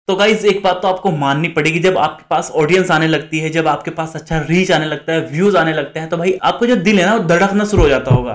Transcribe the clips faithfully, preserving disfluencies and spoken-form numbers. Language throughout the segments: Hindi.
तो गाइज एक बात तो आपको माननी पड़ेगी, जब आपके पास ऑडियंस आने लगती है, जब आपके पास अच्छा रीच आने लगता है, व्यूज आने लगते हैं, तो भाई आपको जो दिल है ना वो धड़कना शुरू हो जाता होगा।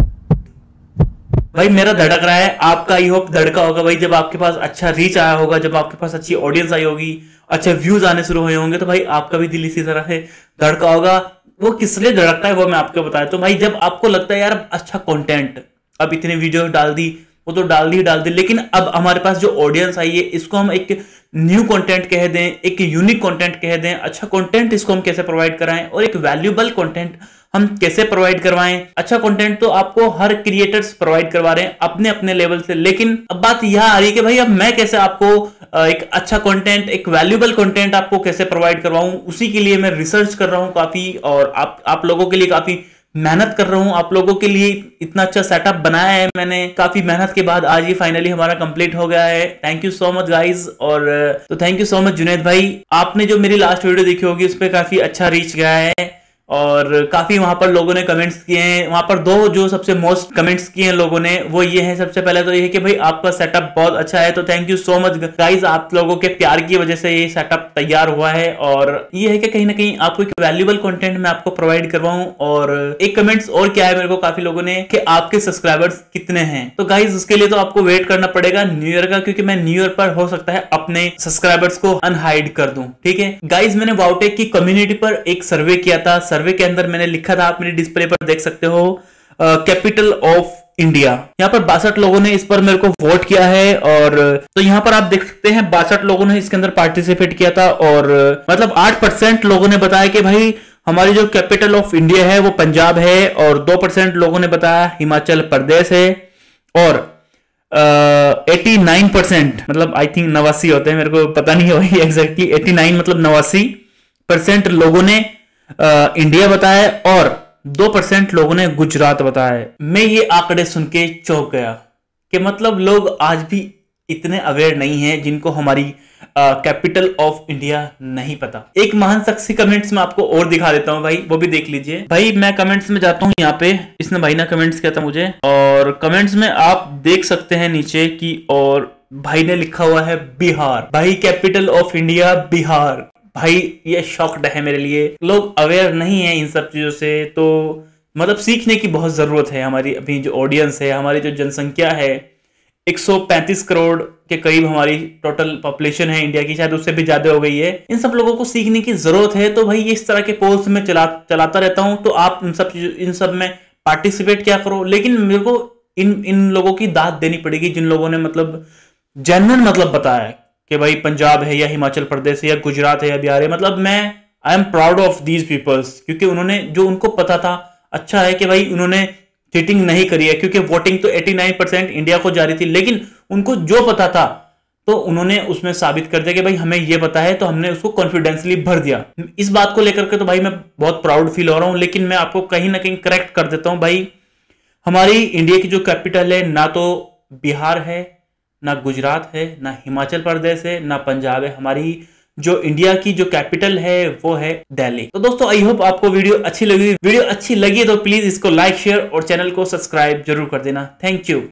भाई मेरा धड़क रहा है, आपका आई होप धड़का होगा भाई जब आपके पास अच्छा रीच आया होगा, जब आपके पास अच्छी ऑडियंस आई होगी, अच्छे व्यूज आने शुरू हुए होंगे, तो भाई आपका भी दिल इसी तरह से धड़का होगा। वो किस लिए धड़कता है वो मैं आपको बताया। तो भाई जब आपको लगता है यार अच्छा कंटेंट, अब इतने वीडियो डाल दी, वो तो डाल दी डाल दी, लेकिन अब हमारे पास जो ऑडियंस आई है इसको हम एक न्यू कंटेंट कह दें, एक यूनिक कंटेंट कह दें, अच्छा कंटेंट इसको हम कैसे प्रोवाइड कराएं और एक वैल्यूएबल कंटेंट हम कैसे प्रोवाइड करवाएं। अच्छा कंटेंट तो आपको हर क्रिएटर्स प्रोवाइड करवा रहे हैं अपने अपने लेवल से, लेकिन अब बात यह आ रही है कि भाई अब मैं कैसे आपको एक अच्छा कंटेंट, एक वैल्यूएबल कंटेंट आपको कैसे प्रोवाइड करवाऊं। उसी के लिए मैं रिसर्च कर रहा हूं काफी, और आप आप लोगों के लिए काफी मेहनत कर रहा हूं। आप लोगों के लिए इतना अच्छा सेटअप बनाया है मैंने काफी मेहनत के बाद, आज ये फाइनली हमारा कंप्लीट हो गया है। Thank you so much guys. और तो thank you so much Junaid भाई, आपने जो मेरी लास्ट वीडियो देखी होगी उस पर काफी अच्छा रीच गया है और काफी वहां पर लोगों ने कमेंट्स किए हैं। वहां पर दो जो सबसे मोस्ट कमेंट्स किए हैं लोगों ने वो ये है, सबसे पहले तो ये है कि भाई आपका सेटअप बहुत अच्छा है। तो thank you so much guys, आप लोगों के प्यार की वजह से ये सेटअप तैयार हुआ है। और ये है कि कहीं ना कहीं आपको एक वैल्यूएबल कंटेंट मैं आपको प्रोवाइड करवाऊं। और एक कमेंट्स और क्या है मेरे को काफी लोगों ने कि आपके सब्सक्राइबर्स कितने हैं। तो गाइज उसके लिए तो आपको वेट करना पड़ेगा न्यू ईयर का, क्योंकि मैं न्यू ईयर पर हो सकता है अपने सब्सक्राइबर्स को अनहाइड कर दूं। ठीक है गाइज, मैंने वाउटेक की कम्युनिटी पर एक सर्वे किया था। सर्वे के अंदर मैंने लिखा था, आप मेरी डिस्प्ले पर देख सकते हो, कैपिटल ऑफ इंडिया। यहाँ पर बासठ लोगों ने इस पर मेरे को वोट किया है। और तो यहाँ पर आप देख सकते हैं बासठ लोगों ने इसके अंदर पार्टिसिपेट किया था। और मतलब आठ परसेंट लोगों ने बताया कि भाई हमारी जो कैपिटल ऑफ इंडिया है वो पंजाब है, और दो परसेंट लोगों ने बताया हिमाचल प्रदेश है, और एटी नाइन परसेंट मतलब आई थिंक नवासी होते हैं, मेरे को पता नहीं होगी एग्जैक्टली, एटी नाइन मतलब नवासी परसेंट लोगों ने आ, इंडिया बताया और दो परसेंट लोगों ने गुजरात बताया। मैं ये आंकड़े सुन के चौंक गया कि मतलब लोग आज भी इतने अवेयर नहीं हैं जिनको हमारी कैपिटल ऑफ इंडिया नहीं पता। एक महान शख्स की कमेंट्स में आपको और दिखा देता हूं भाई, वो भी देख लीजिए। भाई मैं कमेंट्स में जाता हूं, यहाँ पे इसने भाई ने कमेंट्स किया था मुझे, और कमेंट्स में आप देख सकते हैं नीचे की, और भाई ने लिखा हुआ है बिहार। भाई कैपिटल ऑफ इंडिया बिहार। भाई ये शॉक्ड है मेरे लिए, लोग अवेयर नहीं है इन सब चीजों से। तो मतलब सीखने की बहुत जरूरत है। हमारी अभी जो ऑडियंस है, हमारी जो जनसंख्या है, एक सौ पैंतीस करोड़ के करीब हमारी टोटल पॉपुलेशन है इंडिया की, शायद उससे भी ज्यादा हो गई है। इन सब लोगों को सीखने की जरूरत है। तो भाई इस तरह के पोल्स में चला चलाता रहता हूं, तो आप इन सब इन सब में पार्टिसिपेट क्या करो। लेकिन मेरे को इन इन लोगों की दाद देनी पड़ेगी जिन लोगों ने मतलब जेन्युइन मतलब बताया कि भाई पंजाब है या हिमाचल प्रदेश है या गुजरात है या बिहार है। मतलब मैं I am proud of these peoples, क्योंकि उन्होंने जो उनको पता था, अच्छा है कि भाई उन्होंने चीटिंग नहीं करी है, क्योंकि वोटिंग तो नवासी परसेंट इंडिया को जा रही थी, लेकिन उनको जो पता था तो उन्होंने उसमें साबित कर दिया कि भाई हमें ये पता है, तो हमने उसको कॉन्फिडेंसली भर दिया। इस बात को लेकर के तो भाई मैं बहुत प्राउड फील हो रहा हूं। लेकिन मैं आपको कहीं ना कहीं करेक्ट कर देता हूं भाई, हमारी इंडिया की जो कैपिटल है ना तो बिहार है, ना गुजरात है, ना हिमाचल प्रदेश है, ना पंजाब है। हमारी जो इंडिया की जो कैपिटल है वो है दिल्ली। तो दोस्तों आई होप आपको वीडियो अच्छी लगी। वीडियो अच्छी लगी तो प्लीज इसको लाइक शेयर और चैनल को सब्सक्राइब जरूर कर देना। Thank you.